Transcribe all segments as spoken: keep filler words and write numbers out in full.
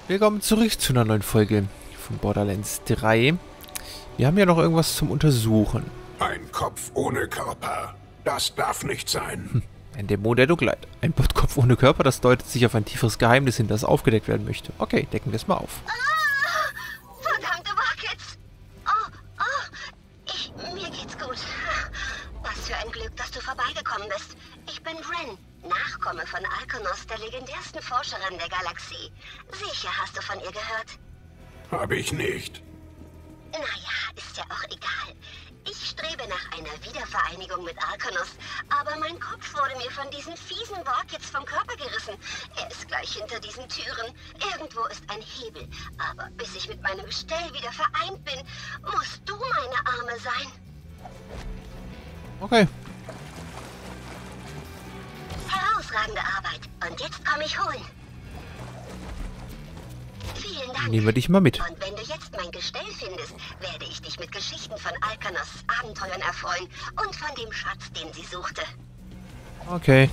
Willkommen zurück zu einer neuen Folge von Borderlands drei. Wir haben ja noch irgendwas zum Untersuchen. Ein Kopf ohne Körper. Das darf nicht sein. Hm. Ein Dämon, der Dunkelheit. Ein Bottkopf ohne Körper, das deutet sich auf ein tieferes Geheimnis hin, das aufgedeckt werden möchte. Okay, decken wir es mal auf. Ah, verdammte Buckets! Oh, oh, ich, mir geht's gut. Was für ein Glück, dass du vorbeigekommen bist. Ich bin Ren, Nachkomme von Alkonos, der legendärsten Forscherin der Galaxie. Sicher hast du von ihr gehört. Hab ich nicht. Naja, ist ja auch egal. Ich strebe nach einer Wiedervereinigung mit Alkonos, aber mein Kopf wurde mir von diesen fiesen Warkids vom Körper gerissen. Er ist gleich hinter diesen Türen. Irgendwo ist ein Hebel, aber bis ich mit meinem Gestell wieder vereint bin, musst du meine Arme sein. Okay. Herausragende Arbeit. Und jetzt komme ich holen. Vielen Dank. Nehmen wir dich mal mit. Und wenn du jetzt mein Gestell findest, werde ich dich mit Geschichten von Alkonos Abenteuern erfreuen und von dem Schatz, den sie suchte. Okay.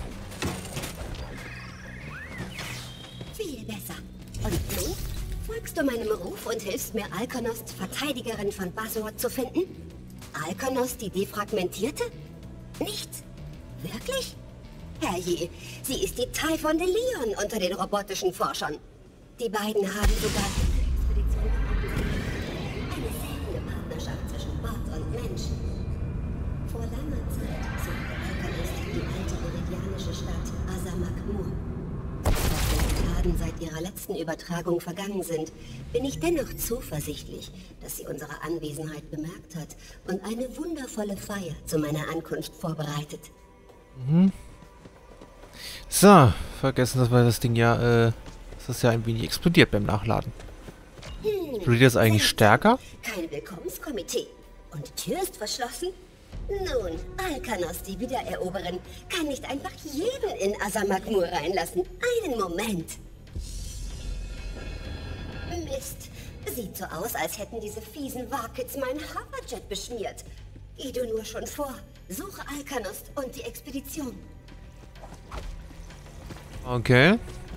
Viel besser. Und nun? Folgst du meinem Ruf und hilfst mir, Alkonos, Verteidigerin von Basor, zu finden? Alkonos, die Defragmentierte? Nichts? Wirklich? Herrje, sie ist die Typhon de Leon unter den robotischen Forschern. Die beiden haben sogar die Expedition eine seltene Partnerschaft zwischen Bot und Mensch. Vor langer Zeit suchte Alkonos die alte iridianische Stadt Asamak-Mur. Auch wenn Dekaden seit ihrer letzten Übertragung vergangen sind, bin ich dennoch zuversichtlich, dass sie unsere Anwesenheit bemerkt hat und eine wundervolle Feier zu meiner Ankunft vorbereitet. Mhm. So, vergessen, dass wir das Ding ja, äh, dass das ja ein wenig explodiert beim Nachladen. Hm, Explodiert das eigentlich stärker? Kein Willkommenskomitee. Und die Tür ist verschlossen? Nun, Alkonos, die Wiedereroberin, kann nicht einfach jeden in Asamak-Mur reinlassen. Einen Moment. Mist. Sieht so aus, als hätten diese fiesen Warkids meinen Hoverjet beschmiert. Geh du nur schon vor. Suche Alkonos und die Expedition. Okay.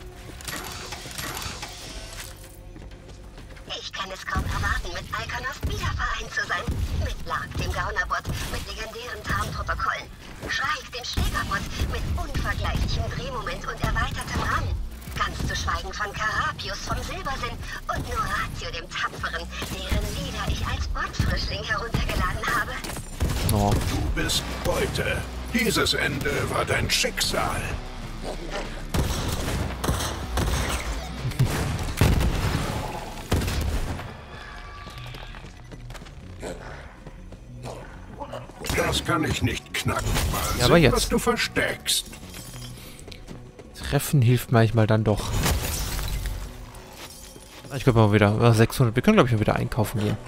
Ich kann es kaum erwarten, mit Alkonos wieder vereint zu sein. Mit Lark, dem Gaunerbot, mit legendären Tarnprotokollen. Shrike, dem Schlägerbot, mit unvergleichlichem Drehmoment und erweitertem RAM. Ganz zu schweigen von Carapius vom Silbersinn und Noratio, dem Tapferen, deren Lieder ich als Botfrischling heruntergeladen habe. Oh. Du bist Beute. Dieses Ende war dein Schicksal. Das kann ich nicht knacken. Mal Ja, sehen, aber jetzt. was du versteckst. Treffen hilft manchmal dann doch. Ich glaube mal wieder sechshundert. Wir können, glaube ich, mal wieder einkaufen gehen.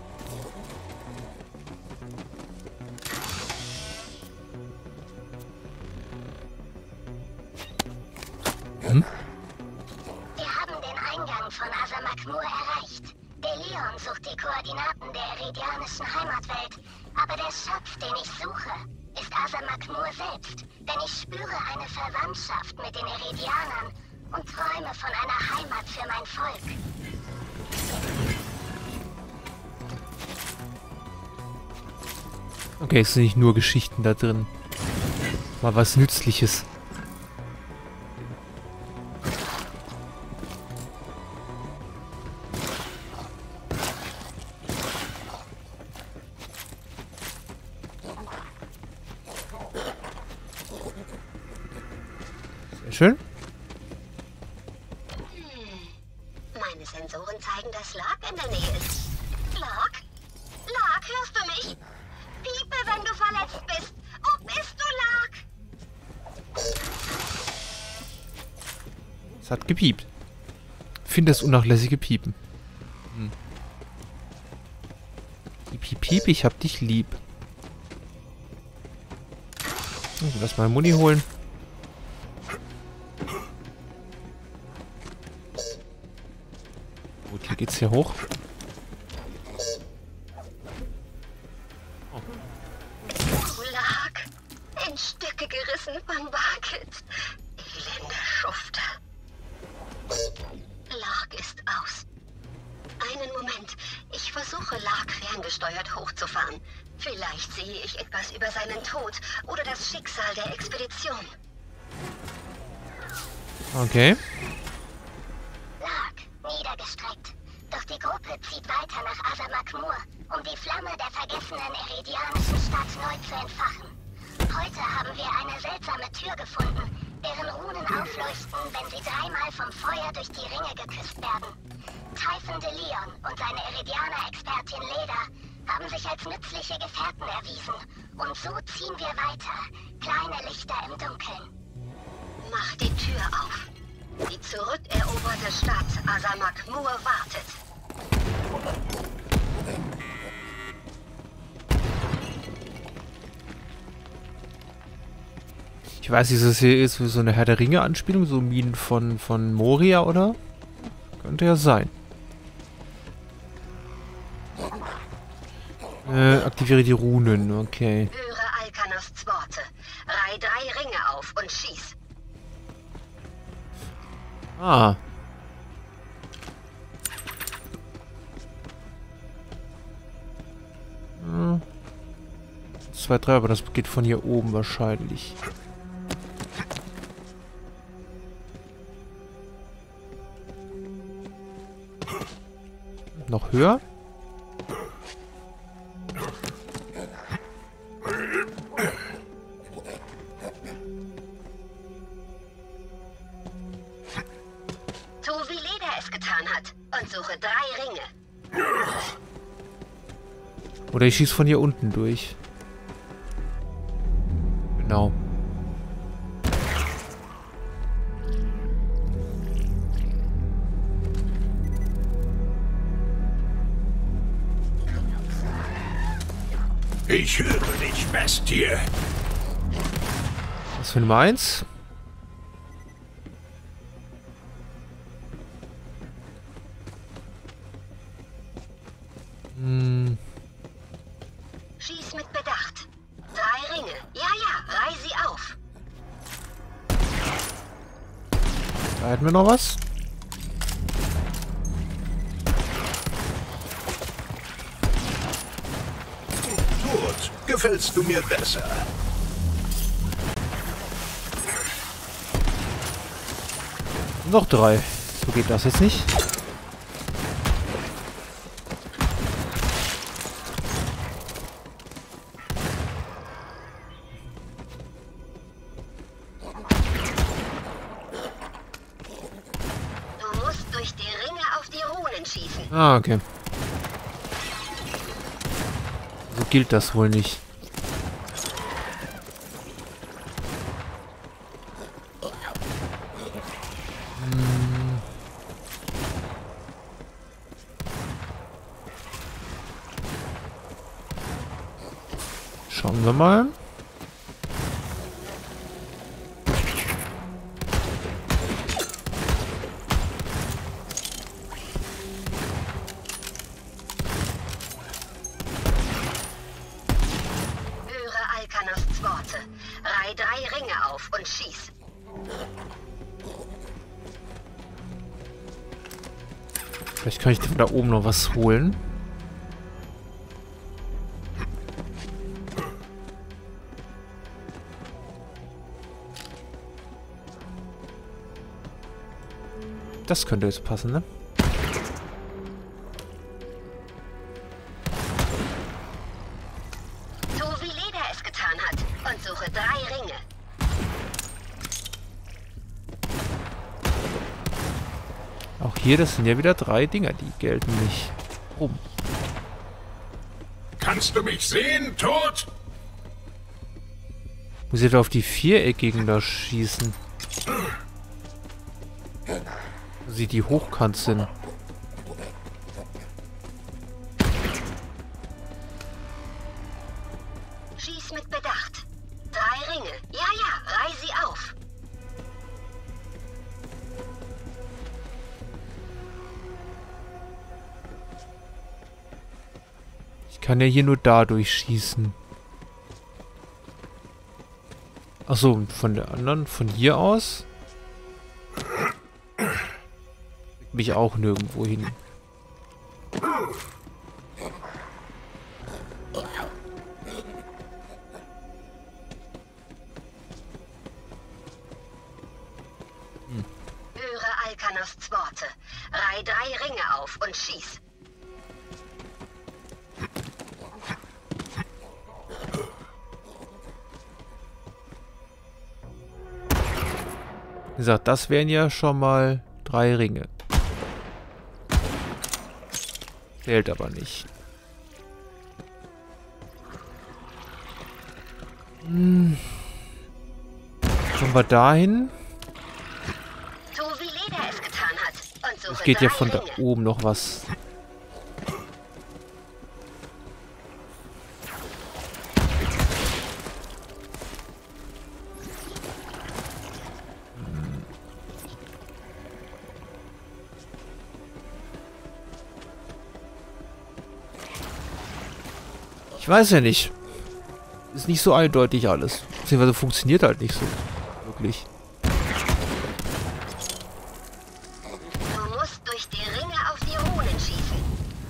Hm? Wir haben den Eingang von Asamak-Mur erreicht. Der Leon sucht die Koordinaten der iridianischen Heimatwelt. Aber der Schatz, den ich suche, ist Asamak-Mur selbst. Denn ich spüre eine Verwandtschaft mit den Iridianern und träume von einer Heimat für mein Volk. Okay, es sind nicht nur Geschichten da drin. Mal was Nützliches. Sehr schön. Hm. Meine Sensoren zeigen, dass Lark in der Nähe ist. Lark? Lark, hörst du mich? Piepe, wenn du verletzt bist. Wo bist du, Lark? Es hat gepiept. Finde das unnachlässige Piepen. Hm. Piep, piep, piep, ich hab dich lieb. Oh, lass mal Muni holen. Gut, hier geht's hier hoch. Oh, Lark. In Stücke gerissen von Warkids. Elende Schufte. Lark ist ferngesteuert hochzufahren. Vielleicht sehe ich etwas über seinen Tod oder das Schicksal der Expedition. Okay. Lag, niedergestreckt. Doch die Gruppe zieht weiter nach Asamak-Mur, um die Flamme der vergessenen eridianischen Stadt neu zu entfachen. Heute haben wir eine seltsame Tür gefunden, deren Runen aufleuchten, wenn sie dreimal vom Feuer durch die Ringe geküsst werden. Typhon de Leon und seine Eridianer-Expertin Leda haben sich als nützliche Gefährten erwiesen. Und so ziehen wir weiter, kleine Lichter im Dunkeln. Mach die Tür auf. Die zurückeroberte Stadt Asamak-Mur wartet. Ich weiß nicht, das hier ist so eine Herr der Ringe-Anspielung, so Minen von, von Moria, oder? Könnte ja sein. Äh, aktiviere die Runen, okay. Höre Alkanos Worte. Reih drei Ringe auf und schieß. Ah. Hm. zwei, drei, aber das geht von hier oben wahrscheinlich. Noch höher? Tu, wie Leda es getan hat und suche drei Ringe. Oder ich schieße von hier unten durch. Genau. Ich höre dich, Bestie. Was für Nummer eins? Hm. Schieß mit Bedacht. Drei Ringe. Ja, ja, reih sie auf. Da hätten wir noch was. Gut, gefällst du mir besser. Noch drei. So geht das jetzt nicht. Du musst durch die Ringe auf die Runen schießen. Ah, okay. So gilt das wohl nicht. Hm. Schauen wir mal. Höre Alkanos Worte. Reih drei Ringe auf und schieß. Vielleicht kann ich von da oben noch was holen. Das könnte jetzt passen, ne? Tu, wie Leda es getan hat und suche drei Ringe. Auch hier, das sind ja wieder drei Dinger, die gelten nicht. Rum. Kannst du mich sehen, Tod? Muss ich da auf die viereckigen da schießen? Sie die hochkant sind. Schieß mit Bedacht. Drei Ringe. Ja, ja, reih sie auf. Ich kann ja hier nur dadurch schießen. Achso, und von der anderen, von hier aus? Mich auch nirgendwo hin. Alkanosts Worte. Reih drei Ringe auf und schieß. Wie gesagt, das wären ja schon mal drei Ringe. Zählt aber nicht. Hm. Kommen wir dahin? Tu, wie Leder es getan hat. Und suche Es geht ja drei von da Ringe. oben noch was. Ich weiß ja nicht. Ist nicht so eindeutig alles. Beziehungsweise funktioniert halt nicht so. Wirklich. Du musst durch die Ringe auf die Runen schießen.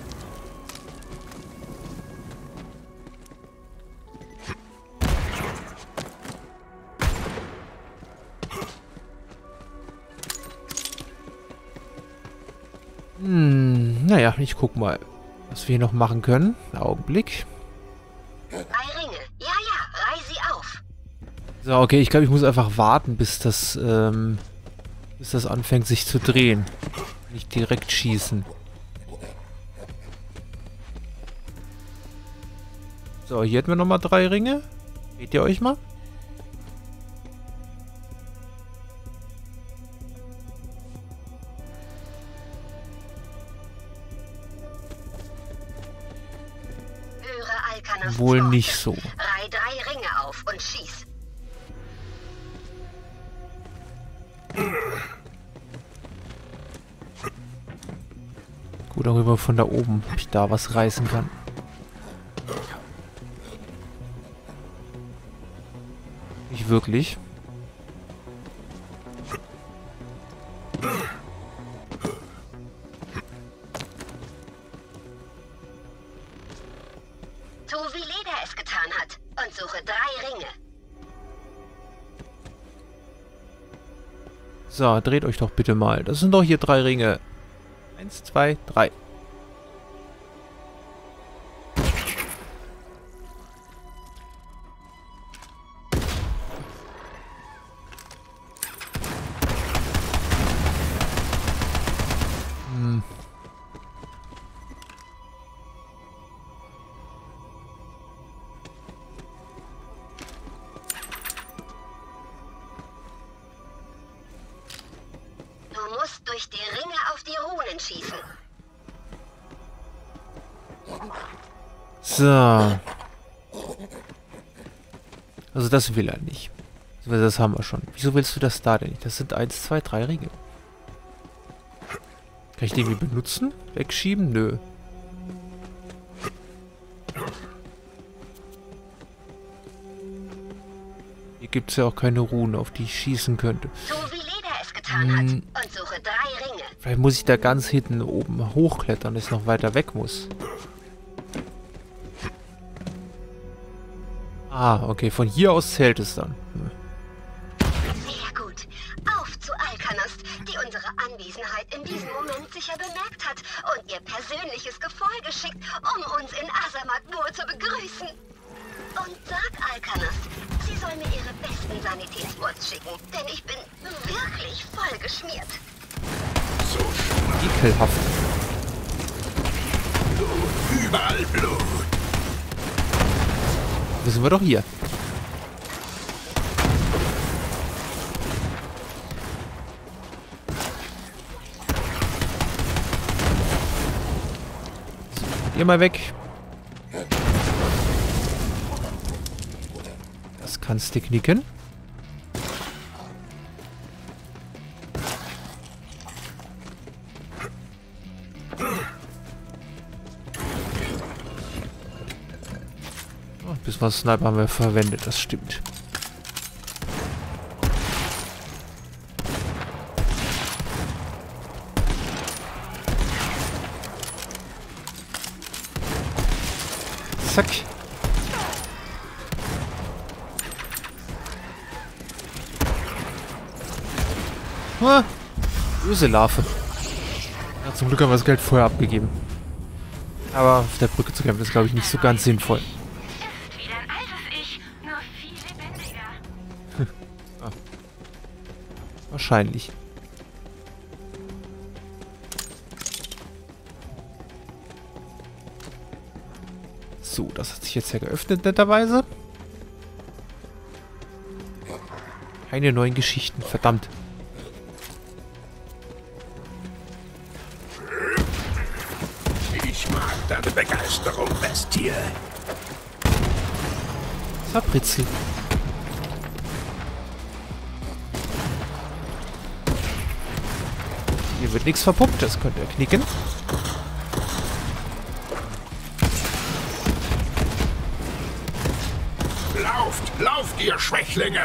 Hm, naja, ich guck mal, was wir hier noch machen können. Augenblick. Drei Ringe. Ja, ja, reih sie auf. So, okay, ich glaube, ich muss einfach warten, bis das, ähm, bis das anfängt sich zu drehen. Nicht direkt schießen. So, hier hätten wir nochmal drei Ringe. Seht ihr euch mal? Höre Alkanosts Wohl Worte. nicht so. Reih drei Ringe auf und schieß. Gut, darüber von da oben, ob ich da was reißen kann. Nicht wirklich. Tu, wie Leder es getan hat. Und suche drei Ringe. So, dreht euch doch bitte mal. Das sind doch hier drei Ringe. Eins, zwei, drei. Hm. Du musst durch die Ringe auf die Runen schießen. So. Also das will er nicht. Also das haben wir schon. Wieso willst du das da denn nicht? Das sind eins, zwei, drei Ringe. Kann ich den irgendwie benutzen? Wegschieben? Nö. Hier gibt es ja auch keine Runen, auf die ich schießen könnte. Tu, wie Leder es getan hat. Hm. Und suche drei Ringe. Vielleicht muss ich da ganz hinten oben hochklettern, dass ich noch weiter weg muss. Ah, okay. Von hier aus zählt es dann. Hm. Sehr gut. Auf zu Alkanost, die unsere Anwesenheit in diesem Moment sicher bemerkt hat und ihr persönliches Gefolge schickt, um uns in Asamak-Nur zu begrüßen. Und sag Alkanost, sie soll mir ihre besten Sanitätswurz schicken, denn ich bin wirklich voll geschmiert. So schlimm. Ekelhaft. Blut, überall Blut. Wo sind wir doch hier? So, geh mal weg. Das kannst du knicken. Oh, bis mal Sniper haben wir verwendet, das stimmt. Zack. Ah. Böse Larve. Ja, zum Glück haben wir das Geld vorher abgegeben. Aber auf der Brücke zu kämpfen ist, glaube ich, nicht so ganz sinnvoll. Ist wie dein altes Ich, nur viel lebendiger. Ah. Wahrscheinlich. So, das hat sich jetzt ja geöffnet, netterweise. Keine neuen Geschichten, verdammt. Ich mag deine Begeisterung, Bestie. Fabrizzi. Hier wird nichts verpuppt, das könnt ihr knicken. Lauft, lauft, ihr Schwächlinge!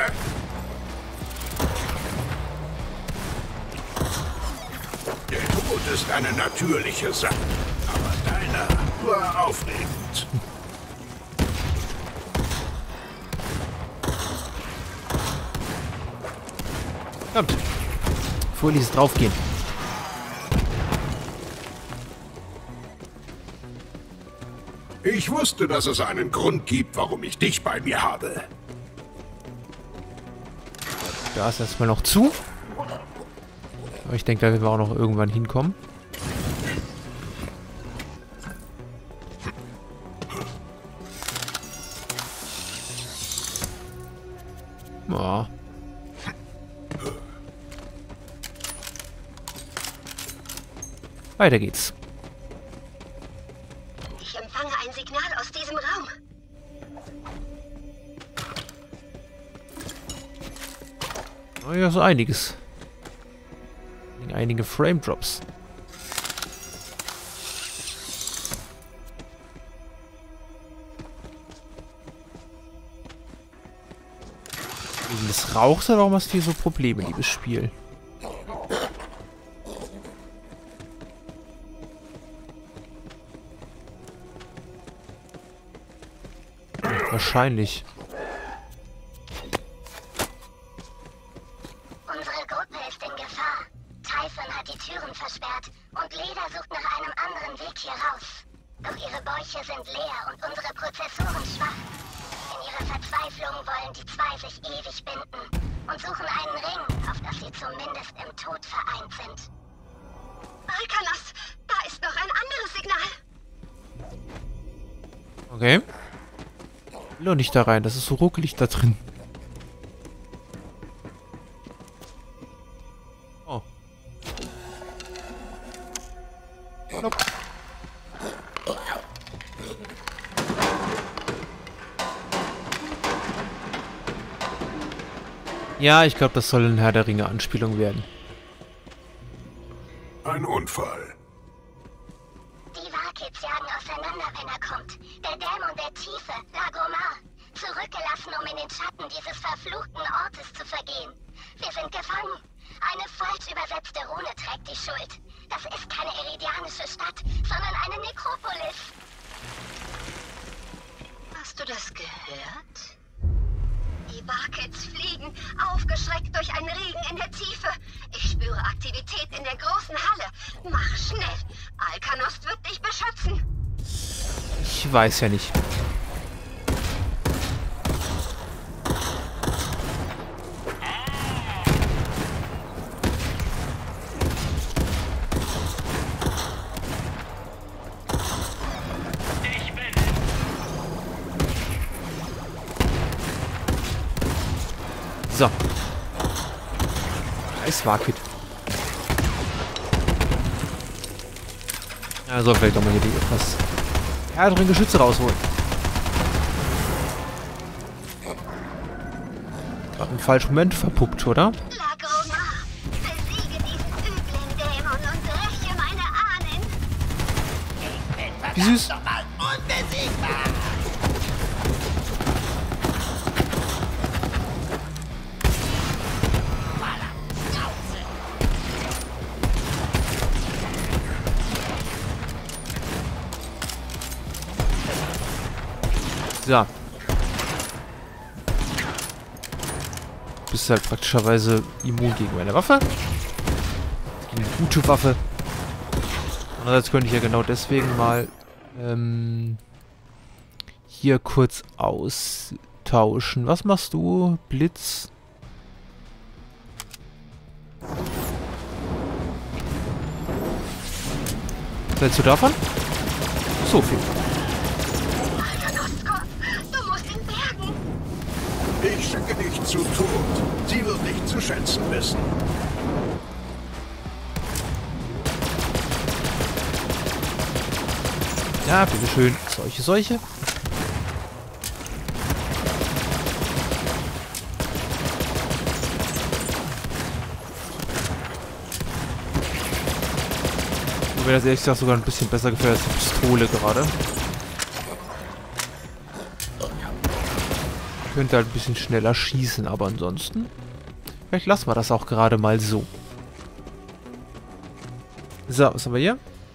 Der Tod ist eine natürliche Sache, aber deiner war aufregend. Kommt. Vorlies draufgehen. Ich wusste, dass es einen Grund gibt, warum ich dich bei mir habe. Da ist erstmal noch zu. Aber ich denke, da werden wir auch noch irgendwann hinkommen. Ja. Weiter geht's. Ich empfange ein Signal aus diesem Raum. Oh ja, so einiges. Einige Frame Drops. Wegen des Rauchs oder warum hast du hier so Probleme, liebes Spiel? Wahrscheinlich. Unsere Gruppe ist in Gefahr. Typhon hat die Türen versperrt und Leda sucht nach einem anderen Weg hier raus. Doch ihre Bäuche sind leer und unsere Prozessoren schwach. In ihrer Verzweiflung wollen die zwei sich ewig binden und suchen einen Ring, auf das sie zumindest im Tod vereint sind. Alkanos, da ist noch ein anderes Signal. Okay. Ich will doch nicht da rein, das ist so ruckelig da drin. Oh. Nope. Ja, ich glaube, das soll ein Herr der Ringe-Anspielung werden. Ein Unfall. Die Warkids jagen auseinander, wenn er kommt. Der Dämon der Tiefe, Lagomar, zurückgelassen, um in den Schatten dieses verfluchten Ortes zu vergehen. Wir sind gefangen. Eine falsch übersetzte Rune trägt die Schuld. Das ist keine eridianische Stadt, sondern eine Nekropolis. Hast du das gehört? Die Warkids fliegen, aufgeschreckt durch einen Regen in der Tiefe. Ich spüre Aktivität in der großen Halle. Mach schnell. Alkanos wird dich beschützen. Ich weiß ja nicht. So. Scheiß Warkid. Ja, soll vielleicht doch mal hier die etwas härteren Geschütze rausholen. Gerade im falschen Moment verpuppt, oder? Lagomar, besiege diesen üblen Dämon und räche meine Ahnen. Wie süß. So. Bist halt praktischerweise immun gegen meine Waffe. gute Waffe. Andererseits könnte ich ja genau deswegen mal ähm, hier kurz austauschen. Was machst du? Blitz. Was hältst du davon? So viel. Du musst ihn bergen. Ich schicke dich zu Tod. Sie wird dich zu schätzen wissen. Ja, bitteschön. Solche, solche. Wobei das ehrlich gesagt sogar ein bisschen besser gefällt als die Pistole gerade. Könnte halt ein bisschen schneller schießen, aber ansonsten... Vielleicht lassen wir das auch gerade mal so. So, was haben wir hier?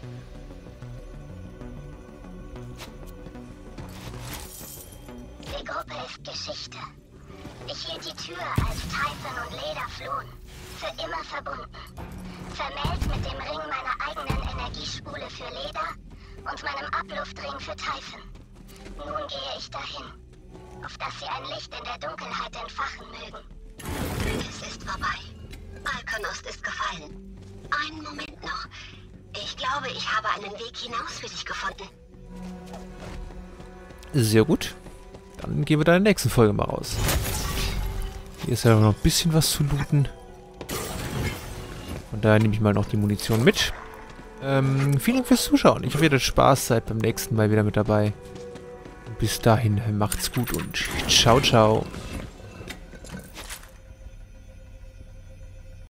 Die Gruppe ist Geschichte. Ich hielt die Tür, als Typhon und Leda flohen. Für immer verbunden. Vermählt mit dem Ring meiner eigenen Energiespule für Leda und meinem Abluftring für Typhon. Nun gehe ich dahin, auf dass sie ein Licht in der Dunkelheit entfachen mögen. Es ist vorbei. Alkonost ist gefallen. Einen Moment noch. Ich glaube, ich habe einen Weg hinaus für dich gefunden. Sehr gut. Dann gehen wir da in der nächsten Folge mal raus. Hier ist ja noch ein bisschen was zu looten. Von daher nehme ich mal noch die Munition mit. Ähm, vielen Dank fürs Zuschauen. Ich hoffe, ihr hattet Spaß. Seid beim nächsten Mal wieder mit dabei. Bis dahin, macht's gut und ciao, ciao.